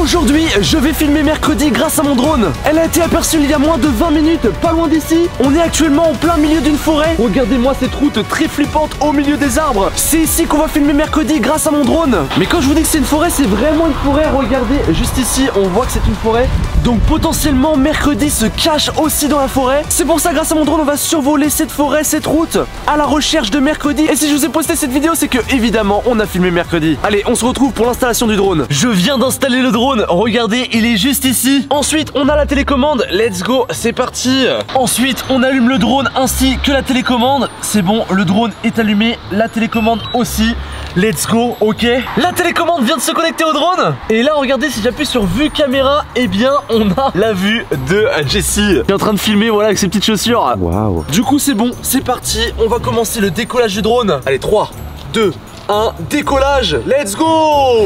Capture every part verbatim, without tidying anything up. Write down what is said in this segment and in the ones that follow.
Aujourd'hui, je vais filmer mercredi grâce à mon drone. Elle a été aperçue il y a moins de vingt minutes, pas loin d'ici. On est actuellement en plein milieu d'une forêt. Regardez-moi cette route très flippante au milieu des arbres. C'est ici qu'on va filmer mercredi grâce à mon drone. Mais quand je vous dis que c'est une forêt, c'est vraiment une forêt. Regardez, juste ici, on voit que c'est une forêt. Donc potentiellement, mercredi se cache aussi dans la forêt. C'est pour ça, grâce à mon drone, on va survoler cette forêt, cette route, à la recherche de mercredi. Et si je vous ai posté cette vidéo, c'est que évidemment, on a filmé mercredi. Allez, on se retrouve pour l'installation du drone. Je viens d'installer le drone. Regardez, il est juste ici. Ensuite, on a la télécommande. Let's go, c'est parti. Ensuite, on allume le drone ainsi que la télécommande. C'est bon, le drone est allumé, la télécommande aussi. Let's go, ok. La télécommande vient de se connecter au drone. Et là, regardez, si j'appuie sur vue caméra, eh bien, on a la vue de Jessie qui est en train de filmer, voilà, avec ses petites chaussures. Waouh. Du coup, c'est bon, c'est parti. On va commencer le décollage du drone. Allez, trois, deux, un, décollage. Let's go.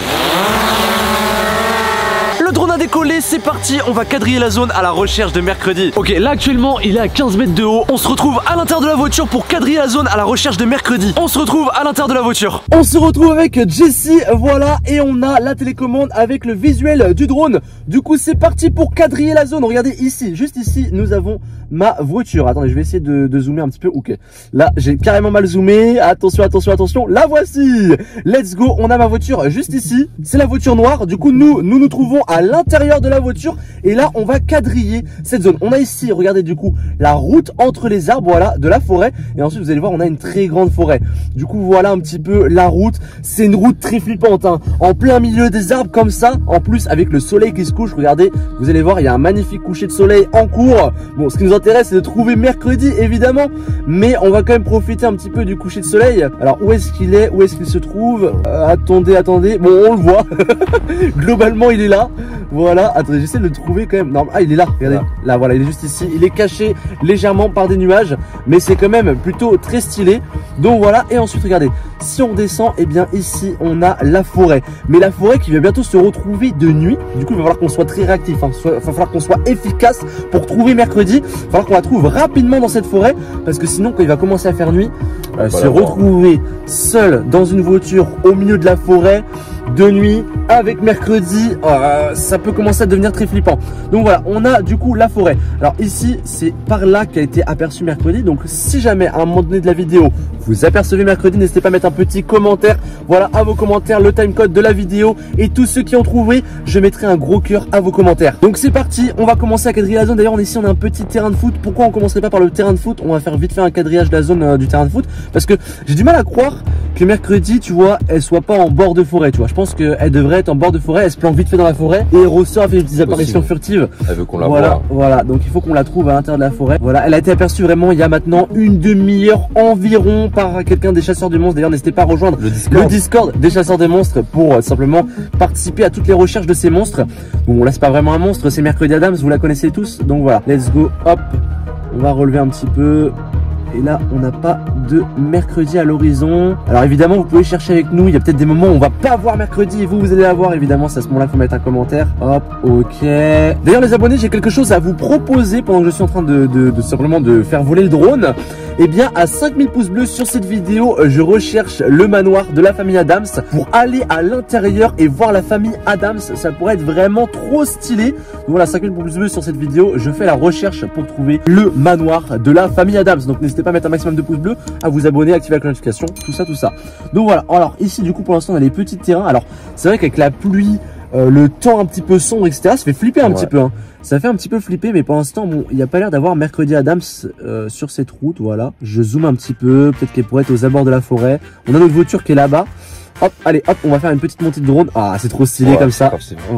Le drone a décollé, c'est parti, on va quadriller la zone à la recherche de mercredi. Ok, là actuellement il est à quinze mètres de haut. On se retrouve à l'intérieur de la voiture pour quadriller la zone à la recherche de mercredi. On se retrouve à l'intérieur de la voiture. On se retrouve avec Jessie, voilà, et on a la télécommande avec le visuel du drone. Du coup c'est parti pour quadriller la zone. Regardez ici, juste ici, nous avons ma voiture. Attendez, je vais essayer de, de zoomer un petit peu. Ok, là j'ai carrément mal zoomé. Attention, attention, attention, la voici. Let's go, on a ma voiture juste ici. C'est la voiture noire, du coup nous, nous nous trouvons à à l'intérieur de la voiture et là on va quadriller cette zone. On a ici, regardez du coup la route entre les arbres, voilà, de la forêt, et ensuite vous allez voir on a une très grande forêt. Du coup voilà un petit peu la route. C'est une route très flippante hein, en plein milieu des arbres comme ça, en plus avec le soleil qui se couche. Regardez, vous allez voir il y a un magnifique coucher de soleil en cours. Bon, ce qui nous intéresse c'est de trouver mercredi évidemment, mais on va quand même profiter un petit peu du coucher de soleil. Alors où est-ce qu'il est, où est-ce qu'il se trouve, euh, attendez, attendez, bon on le voit. Globalement il est là. Voilà, attendez, j'essaie de le trouver quand même. Non, ah, il est là, regardez. Là. là, voilà, il est juste ici. Il est caché légèrement par des nuages, mais c'est quand même plutôt très stylé. Donc voilà, et ensuite, regardez, si on redescend, eh bien ici, on a la forêt. Mais la forêt qui va bientôt se retrouver de nuit. Du coup, il va falloir qu'on soit très réactif. Hein. Il va falloir qu'on soit efficace pour trouver mercredi. Il va falloir qu'on la trouve rapidement dans cette forêt, parce que sinon, quand il va commencer à faire nuit, euh, se retrouver seul dans une voiture au milieu de la forêt, de nuit, avec mercredi, euh, ça peut commencer à devenir très flippant. Donc voilà, on a du coup la forêt. Alors ici, c'est par là qu'a été aperçu mercredi. Donc si jamais à un moment donné de la vidéo, vous apercevez mercredi, n'hésitez pas à mettre un petit commentaire. Voilà, à vos commentaires, le timecode de la vidéo. Et tous ceux qui ont trouvé, je mettrai un gros cœur à vos commentaires. Donc c'est parti, on va commencer à quadriller la zone. D'ailleurs, on est ici, on a un petit terrain de foot. Pourquoi on commencerait pas par le terrain de foot? On va faire vite fait un quadrillage de la zone euh, du terrain de foot. Parce que j'ai du mal à croire que mercredi, tu vois, elle soit pas en bord de forêt, tu vois. Je pense qu'elle devrait être en bord de forêt, elle se plante vite fait dans la forêt et ressort, elle fait des petites apparitions furtives. Elle veut qu'on la voilà, voit. Voilà, donc il faut qu'on la trouve à l'intérieur de la forêt. Voilà, elle a été aperçue vraiment il y a maintenant une demi-heure environ par quelqu'un des chasseurs de monstres. D'ailleurs, n'hésitez pas à rejoindre le Discord. le Discord des chasseurs de monstres pour euh, simplement participer à toutes les recherches de ces monstres. Bon, là, c'est pas vraiment un monstre, c'est Mercredi Adams, vous la connaissez tous. Donc voilà, let's go, hop, on va relever un petit peu. Et là, on n'a pas de mercredi à l'horizon. Alors évidemment, vous pouvez chercher avec nous. Il y a peut-être des moments où on va pas voir mercredi et vous, vous allez la voir. Évidemment, c'est à ce moment-là qu'il faut mettre un commentaire. Hop, ok. D'ailleurs, les abonnés, j'ai quelque chose à vous proposer pendant que je suis en train de, de, de simplement de faire voler le drone. Eh bien, à cinq mille pouces bleus sur cette vidéo, je recherche le manoir de la famille Adams pour aller à l'intérieur et voir la famille Adams. Ça pourrait être vraiment trop stylé. Donc voilà, cinq mille pouces bleus sur cette vidéo. Je fais la recherche pour trouver le manoir de la famille Adams. Donc n'hésitez pas à mettre un maximum de pouces bleus, à vous abonner, activer la notification, tout ça, tout ça. Donc voilà. Alors ici, du coup, pour l'instant, on a les petits terrains. Alors c'est vrai qu'avec la pluie, euh, le temps un petit peu sombre, et cetera, ça fait flipper un ouais. petit peu. Hein. Ça fait un petit peu flipper, mais pour l'instant, bon, il n'y a pas l'air d'avoir Mercredi Adams euh, sur cette route. Voilà. Je zoome un petit peu. Peut-être qu'elle pourrait être aux abords de la forêt. On a notre voiture qui est là-bas. Hop, allez, hop, on va faire une petite montée de drone. Ah, c'est trop stylé ouais, comme ça.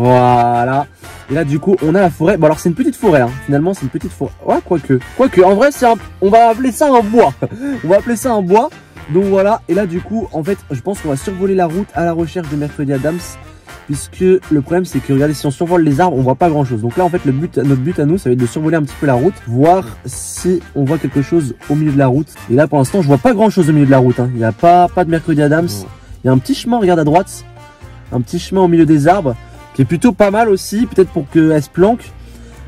Voilà. Et là, du coup, on a la forêt. Bon, alors, c'est une petite forêt, hein. Finalement, c'est une petite forêt. Ouais, quoique. Quoique, en vrai, c'est un... on va appeler ça un bois. On va appeler ça un bois. Donc, voilà. Et là, du coup, en fait, je pense qu'on va survoler la route à la recherche de Mercredi Adams. Puisque le problème, c'est que, regardez, si on survole les arbres, on voit pas grand chose. Donc là, en fait, le but, notre but à nous, ça va être de survoler un petit peu la route. Voir si on voit quelque chose au milieu de la route. Et là, pour l'instant, je vois pas grand chose au milieu de la route, hein. Il n'y a pas, pas de Mercredi Adams. Il y a un petit chemin, regarde à droite, un petit chemin au milieu des arbres qui est plutôt pas mal aussi, peut-être pour qu'elle se planque.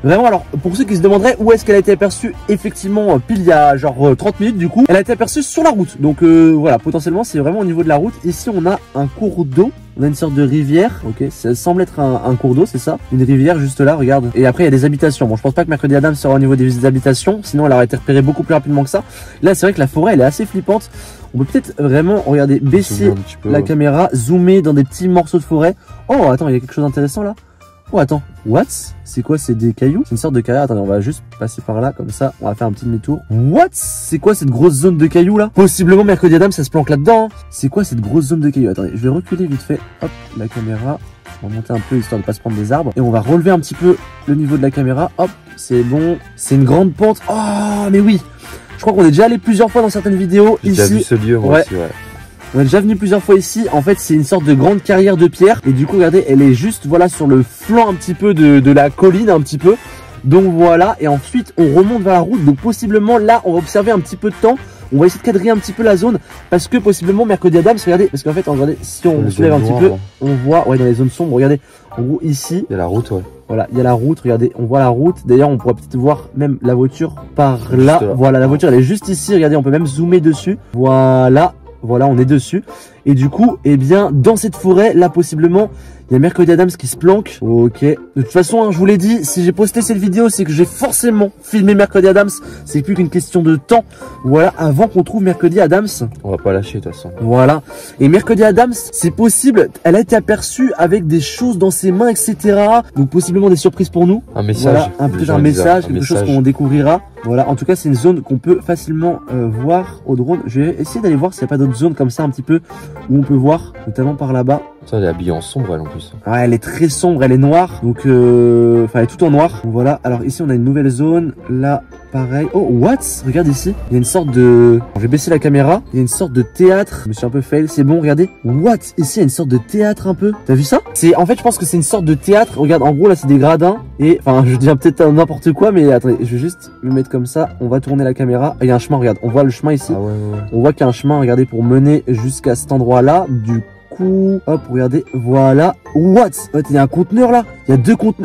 Vraiment, alors pour ceux qui se demanderaient où est-ce qu'elle a été aperçue, effectivement pile il y a genre euh, trente minutes du coup, elle a été aperçue sur la route. Donc euh, voilà, potentiellement c'est vraiment au niveau de la route. Ici on a un cours d'eau. On a une sorte de rivière, ok, ça semble être un, un cours d'eau, c'est ça. Une rivière juste là, regarde. Et après il y a des habitations. Bon, je pense pas que Mercredi Adams sera au niveau des habitations, sinon elle aurait été repérée beaucoup plus rapidement que ça. Là c'est vrai que la forêt elle est assez flippante. On peut peut-être vraiment, regardez, baisser peu, la ouais. caméra, zoomer dans des petits morceaux de forêt. Oh attends, il y a quelque chose d'intéressant là. Oh attends, what? C'est quoi? C'est des cailloux? C'est une sorte de carrière. Attendez, on va juste passer par là, comme ça, on va faire un petit demi-tour. What? C'est quoi cette grosse zone de cailloux là? Possiblement Mercredi Adams, ça se planque là-dedans. Hein. C'est quoi cette grosse zone de cailloux? Attendez, je vais reculer vite fait. Hop, la caméra. On va monter un peu histoire de pas se prendre des arbres. Et on va relever un petit peu le niveau de la caméra. Hop, c'est bon. C'est une grande pente. Oh, mais oui. Je crois qu'on est déjà allé plusieurs fois dans certaines vidéos. J'ai ici. Déjà vu ce lieu, moi ouais. aussi, ouais. On est déjà venu plusieurs fois ici. En fait, c'est une sorte de grande carrière de pierre. Et du coup, regardez, elle est juste, voilà, sur le flanc un petit peu de, de la colline, un petit peu. Donc voilà. Et ensuite, on remonte vers la route. Donc possiblement, là, on va observer un petit peu de temps. On va essayer de quadriller un petit peu la zone. Parce que possiblement, Mercredi Adams, regardez. Parce qu'en fait, regardez, si on se lève un petit peu, on voit, ouais, dans les zones sombres, regardez. En gros, ici. Il y a la route, ouais. Voilà, il y a la route, regardez, on voit la route. D'ailleurs, on pourra peut-être voir même la voiture par là. là. Voilà, la voiture, elle est juste ici. Regardez, on peut même zoomer dessus. Voilà. Voilà, on est dessus. Et du coup, eh bien, dans cette forêt, là, possiblement, il y a Mercredi Adams qui se planque. Ok. De toute façon, hein, je vous l'ai dit, si j'ai posté cette vidéo, c'est que j'ai forcément filmé Mercredi Adams. C'est plus qu'une question de temps. Voilà, avant qu'on trouve Mercredi Adams. On va pas lâcher, de toute façon. Voilà. Et Mercredi Adams, c'est possible, elle a été aperçue avec des choses dans ses mains, et cetera. Donc, possiblement des surprises pour nous. Un message. Voilà, un, peut-être un message, quelque chose qu'on découvrira. Voilà, en tout cas, c'est une zone qu'on peut facilement euh, voir au drone. Je vais essayer d'aller voir s'il n'y a pas d'autres zones comme ça, un petit peu, où on peut voir, notamment par là-bas. Ça, elle est habillée en sombre, elle, en plus. Ouais, elle est très sombre, elle est noire. Donc, euh... enfin, elle est tout en noir. Donc, voilà. Alors, ici, on a une nouvelle zone. Là, pareil. Oh, what? Regarde ici. Il y a une sorte de... Je vais baisser la caméra. Il y a une sorte de théâtre. Je me suis un peu fail. C'est bon, regardez. What? Ici, il y a une sorte de théâtre un peu. T'as vu ça? C'est, en fait, je pense que c'est une sorte de théâtre. Regarde, en gros, là, c'est des gradins. Et, enfin, je dis peut-être n'importe quoi, mais attendez, je vais juste me mettre comme ça. On va tourner la caméra. Il y a un chemin, regarde. On voit le chemin ici. Ah ouais, ouais. On voit qu'il y a un chemin, regardez, pour mener jusqu'à cet endroit-là. Du coup, hop, regardez, voilà. What? Il y a un conteneur là. Il y a deux conteneurs.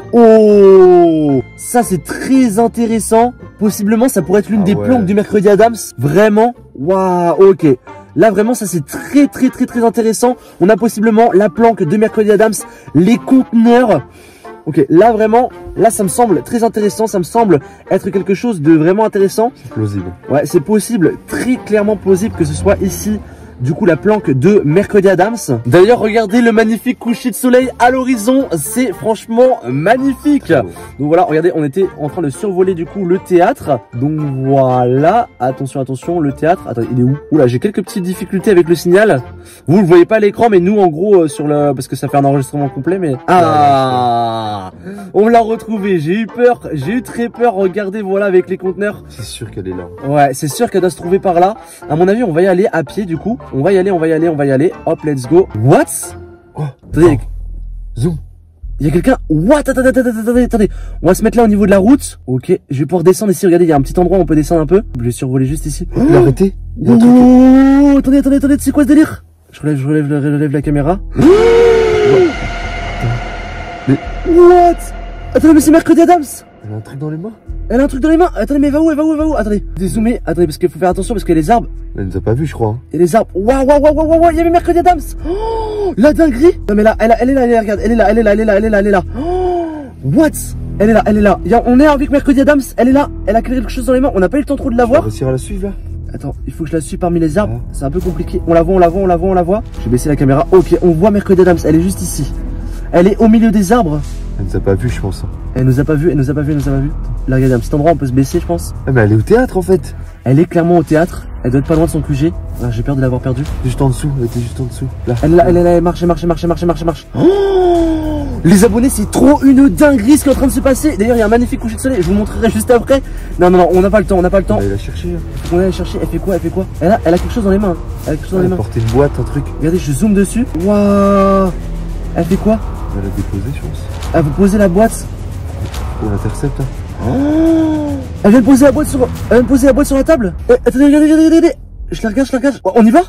Oh, ça c'est très intéressant. Possiblement, ça pourrait être l'une ah des ouais. planques du Mercredi Adams. Vraiment. Waouh, ok. Là vraiment, ça c'est très très très très intéressant. On a possiblement la planque de Mercredi Adams, les conteneurs. Ok, là vraiment, là ça me semble très intéressant, ça me semble être quelque chose de vraiment intéressant. C'est plausible. Ouais, c'est possible, très clairement plausible que ce soit ici. Du coup, la planque de Mercredi Adams. D'ailleurs, regardez le magnifique coucher de soleil à l'horizon. C'est franchement magnifique. Donc voilà, regardez, on était en train de survoler du coup le théâtre. Donc voilà, attention, attention, le théâtre. Attends, il est où? Oula, j'ai quelques petites difficultés avec le signal. Vous le voyez pas à l'écran, mais nous, en gros, euh, sur le, parce que ça fait un enregistrement complet, mais ah, on l'a retrouvé. J'ai eu peur, j'ai eu très peur. Regardez, voilà, avec les conteneurs. C'est sûr qu'elle est là. Ouais, c'est sûr qu'elle doit se trouver par là. À mon avis, on va y aller à pied du coup. On va y aller, on va y aller, on va y aller. Hop, let's go. What? Oh, attendez. Oh. Zoom. Il y a quelqu'un. What? Attendez, attendez, attendez, attendez. On va se mettre là au niveau de la route. Ok. Je vais pouvoir descendre ici. Regardez, il y a un petit endroit où on peut descendre un peu. Je vais survoler juste ici. Oh, oh, arrêtez. Il y a un truc. Oh, attendez, attendez, attendez. C'est quoi ce délire? Je relève, je relève, je relève la caméra. Oh. Mais. What? Attendez, mais c'est Mercredi Adams. Elle a un truc dans les mains. Elle a un truc dans les mains. Attendez, mais elle va où? Elle va où? Elle va où? Attendez. Dézoomez. Attendez, parce qu'il faut faire attention parce qu'il y a les arbres. Elle nous a pas vu, je crois. Hein. Il y a les arbres. Waouh, waouh, waouh, waouh, waouh. Il y avait Mercredi Adams. Oh, la dinguerie. Non, mais là, elle, elle est là, elle est là, regarde. Elle est là, elle est là, elle est là, elle est là, elle est là. Oh, what? Elle est là, elle est là. On est avec Mercredi Adams. Elle est là. Elle a quelque chose dans les mains. On n'a pas eu le temps trop de la voir. On va réussir à la suivre là. Attends, il faut que je la suive parmi les arbres. Ah. C'est un peu compliqué. On la voit, on la voit, on la voit, on la voit. Je vais baisser la caméra. Ok, on voit Mercredi Adams. Elle est juste ici. Elle est au milieu des arbres. Elle nous a pas vu, je pense. Elle nous a pas vu, elle nous a pas vu, elle nous a pas vu. Là, regardez, un petit endroit, on peut se baisser, je pense. Ah, mais elle est au théâtre en fait. Elle est clairement au théâtre. Elle doit être pas loin de son Q G. Ah, j'ai peur de l'avoir perdue. Juste en dessous, elle était juste en dessous. Là. Elle est là, elle est là, elle marche, marche, marche, marche, marche, marche. Oh, les abonnés, c'est trop une dinguerie ce qui est en train de se passer. D'ailleurs, il y a un magnifique coucher de soleil. Je vous montrerai juste après. Non, non, non, on n'a pas le temps, on n'a pas le temps. On va aller la chercher. On va aller la chercher. Elle fait quoi? Elle fait quoi? Elle a, elle a quelque chose dans les mains. Elle a quelque chose dans les mains. Elle a porté une boîte, un truc. Regardez, je zoome dessus. Waouh. Elle fait quoi? Elle va la déposer, je pense. Elle va poser la boîte. On l'intercepte. Hein. Oh, elle vient de poser la boîte sur. Elle vient de poser la boîte sur la table. Eh, attendez, regardez, regardez, regardez. Je la regarde, je la regarde. On y va?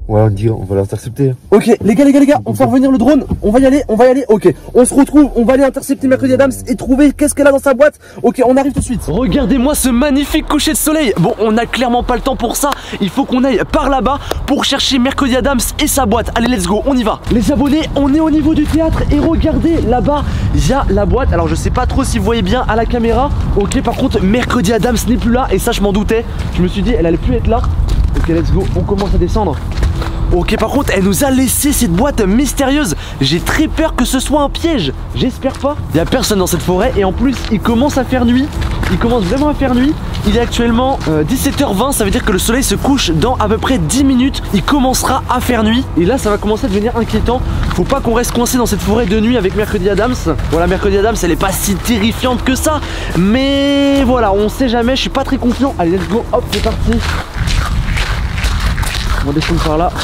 Ouais, on dit, on va l'intercepter. Ok, les gars, les gars, les gars, on fait revenir le drone. On va y aller, on va y aller. Ok, on se retrouve, on va aller intercepter Mercredi Adams et trouver qu'est-ce qu'elle a dans sa boîte. Ok, on arrive tout de suite. Regardez-moi ce magnifique coucher de soleil. Bon, on a clairement pas le temps pour ça. Il faut qu'on aille par là-bas pour chercher Mercredi Adams et sa boîte. Allez, let's go, on y va. Les abonnés, on est au niveau du théâtre et regardez là-bas, il y a la boîte. Alors, je sais pas trop si vous voyez bien à la caméra. Ok, par contre, Mercredi Adams n'est plus là et ça, je m'en doutais. Je me suis dit, elle allait plus être là. Ok, let's go, on commence à descendre. Ok, par contre, elle nous a laissé cette boîte mystérieuse. J'ai très peur que ce soit un piège. J'espère pas. Il y a personne dans cette forêt et en plus, il commence à faire nuit. Il commence vraiment à faire nuit. Il est actuellement euh, dix-sept heures vingt. Ça veut dire que le soleil se couche dans à peu près dix minutes. Il commencera à faire nuit. Et là, ça va commencer à devenir inquiétant. Faut pas qu'on reste coincé dans cette forêt de nuit avec Mercredi Adams. Voilà, Mercredi Adams, elle est pas si terrifiante que ça. Mais voilà, on sait jamais. Je suis pas très confiant. Allez, let's go. Hop, c'est parti. On va descendre par là.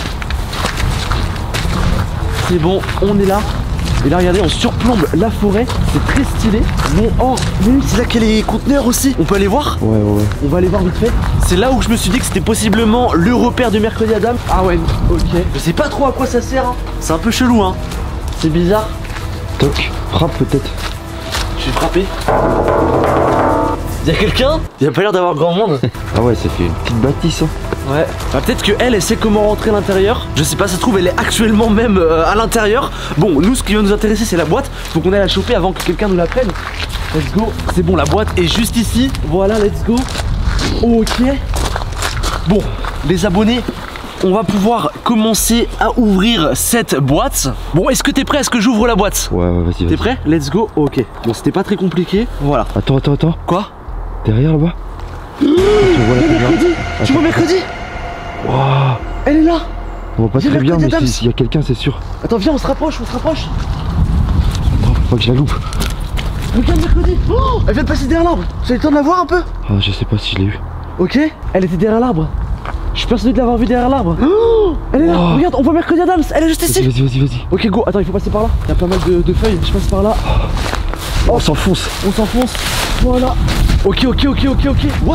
C'est bon, on est là. Et là, regardez, on surplombe la forêt. C'est très stylé. Bon, oh, c'est là qu'il y a les conteneurs aussi. On peut aller voir? Ouais, ouais, ouais. On va aller voir vite fait. C'est là où je me suis dit que c'était possiblement le repère de Mercredi Adams. Ah ouais, ok. Je sais pas trop à quoi ça sert. Hein. C'est un peu chelou, hein. C'est bizarre. Toc, frappe peut-être. Je vais frapper. Y'a quelqu'un? Il y a pas l'air d'avoir grand monde. Ah ouais, ça fait une petite bâtisse. Hein. Ouais, bah, peut-être que elle, elle sait comment rentrer à l'intérieur. Je sais pas, ça se trouve, elle est actuellement même euh, à l'intérieur. Bon, nous, ce qui va nous intéresser, c'est la boîte. Faut qu'on aille la choper avant que quelqu'un nous la prenne. Let's go. C'est bon, la boîte est juste ici. Voilà, let's go. Ok. Bon, les abonnés, on va pouvoir commencer à ouvrir cette boîte. Bon, est-ce que t'es prêt à ce que j'ouvre la boîte? Ouais, ouais, vas-y, vas-y. T'es prêt? Let's go. Ok. Bon, c'était pas très compliqué. Voilà. Attends, attends, attends. Quoi? Derrière là-bas. Tu vois la Mercredi? Tu vois Mercredi? Waouh. Elle est là. On voit pas très bien, mais s'il y a quelqu'un, c'est sûr. Attends, viens, on se rapproche, on se rapproche. Attends, faut pas que je la loupe. Regarde Mercredi. Oh, elle vient de passer derrière l'arbre. Vous avez le temps de la voir un peu? Ah, je sais pas si je l'ai eu. Ok, elle était derrière l'arbre. Je suis persuadé de l'avoir vue derrière l'arbre. Oh, elle est là, wow. Regarde, on voit Mercredi Adams, elle est juste ici. Vas-y, vas-y, vas-y. Ok, go, attends, il faut passer par là. Il y a pas mal de, de feuilles, je passe par là. Oh, on s'enfonce. On s'enfonce. Voilà. Ok, ok, ok, ok, ok. What?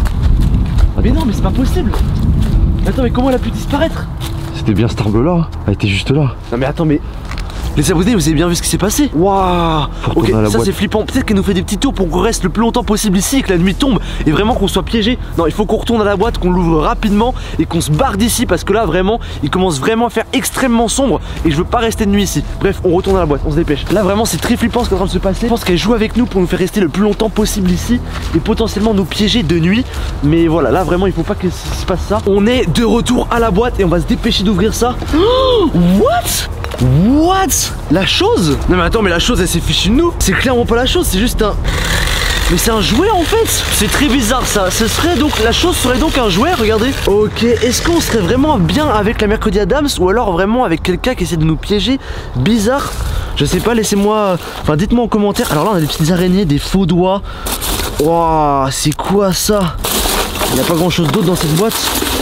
Ah mais non, mais c'est pas possible. Attends, mais comment elle a pu disparaître? C'était bien cet arbre là, elle était juste là. Non mais attends, mais les abonnés, vous avez bien vu ce qui s'est passé? Waouh. Ok, ça c'est flippant. Peut-être qu'elle nous fait des petits tours pour qu'on reste le plus longtemps possible ici et que la nuit tombe et vraiment qu'on soit piégé. Non, il faut qu'on retourne à la boîte, qu'on l'ouvre rapidement et qu'on se barre d'ici parce que là vraiment, il commence vraiment à faire extrêmement sombre et je veux pas rester de nuit ici. Bref, on retourne à la boîte, on se dépêche. Là vraiment, c'est très flippant ce qui est en train de se passer. Je pense qu'elle joue avec nous pour nous faire rester le plus longtemps possible ici et potentiellement nous piéger de nuit. Mais voilà, là vraiment, il faut pas qu'il se passe ça. On est de retour à la boîte et on va se dépêcher d'ouvrir ça. Oh, what? What? La chose? Non mais attends, mais la chose elle s'est fichue de nous. C'est clairement pas la chose, c'est juste un... Mais c'est un jouet en fait. C'est très bizarre ça. Ce serait donc... La chose serait donc un jouet, regardez. Ok, est-ce qu'on serait vraiment bien avec la Mercredi Adams ou alors vraiment avec quelqu'un qui essaie de nous piéger? Bizarre. Je sais pas, laissez-moi... Enfin dites-moi en commentaire. Alors là on a des petites araignées, des faux doigts. Waouh, c'est quoi ça? Il n'y a pas grand chose d'autre dans cette boîte.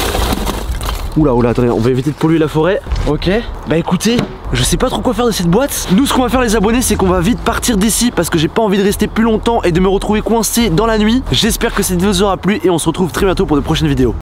Oula, oula, attendez, on va éviter de polluer la forêt. Ok, bah écoutez, je sais pas trop quoi faire de cette boîte. Nous, ce qu'on va faire les abonnés, c'est qu'on va vite partir d'ici parce que j'ai pas envie de rester plus longtemps et de me retrouver coincé dans la nuit. J'espère que cette vidéo vous aura plu et on se retrouve très bientôt pour de prochaines vidéos.